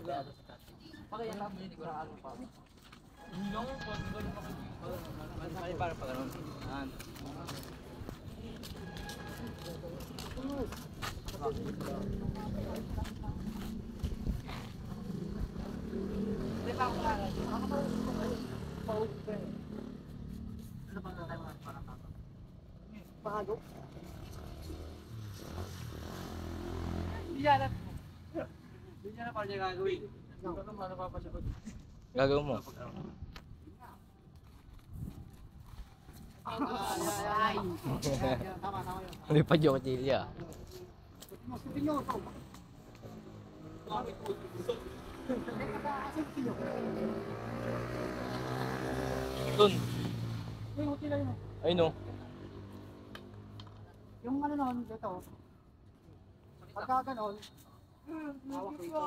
Pakaya lang yun, ikaw ano pa. Mali para pa ganun. Yan. Hindi pa ako kaya. Pa-open. Ano bang tayo para tama? Pahago? Hindi yan. Hindi niya na para niya gagawin. Hindi ko naman ano papasagot. Gagawin mo. Ay. Tama yun. Hindi pa joke chilya. Mas pinyo to. Dun. Yung hotel na yun. Ay no. Yung ano noon, dito. Pagka ganon, hawak dito.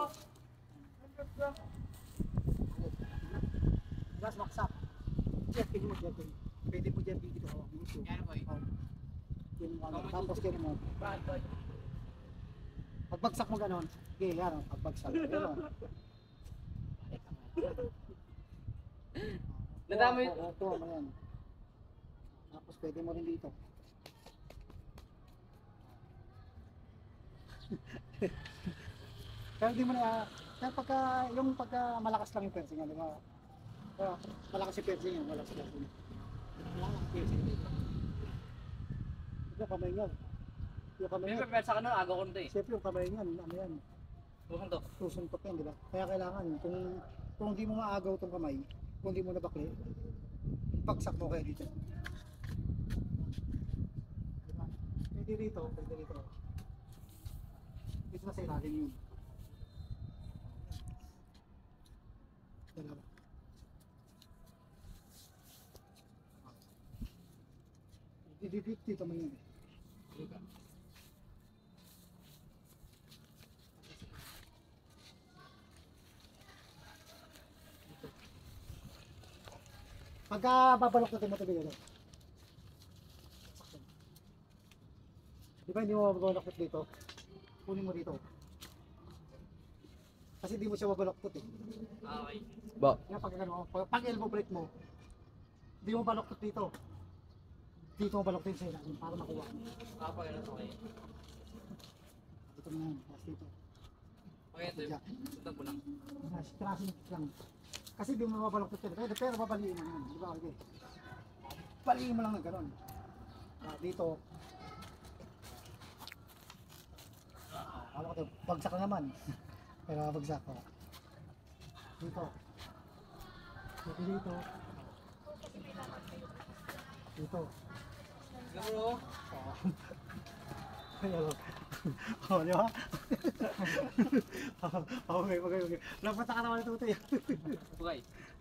Gas maksak. Jetting mo, jetting. Pwede mo jetting dito hawak mo. Yan ba yun? Tapos kaya mo. Pagbagsak mo ganon, okay, yan o, pagbagsak. Ganon. Nadamay. Ito, yan. Tapos pwede mo rin dito. Pero di mo na, kaya pagka malakas lang yung fencing, di ba? Kaya malakas yung fencing yun, malakas lang yun. Malakas yung fencing dito. Ito kamay niyan. Yung kamay niyan. Pero sa kanon, agaw ko nito eh. Siyempre yung kamay niyan, ano yan? Tusong to. Susuntok yan, di ba? Kaya kailangan, kung di mo maagaw itong kamay, kung di mo nabakli, pagsak mo kayo dito. Diba? Pwede rito, pwede rito. Dito na sa ilalim yun. Dalawa. Dito mo yun. Pagka babalok natin mo ito bigyan. Di ba hindi mo mabaloktot dito? Kunin mo dito. Kasi di mo siya mabaloktot eh. Okay. Ba? Kaya pag elbow break mo, di mo baloktot dito. Dito mo baloktot sa ilalim para makuha. Kapag ano okay. Dito mo yan, tapos dito. Okay, ito yung sundan ko lang. Trasin lang. Kasi di mo mabaloktot dito. Pero babaliin mo yan. Di ba? Okay. Baliin mo lang ng gano'n. Dito. Alam ko ito, bagsak na naman. Pero bagsak ko. Dito. Dito. Dito. Siguro. Ayan o. O, di ba? Okay. Napata ka naman ito. Okay.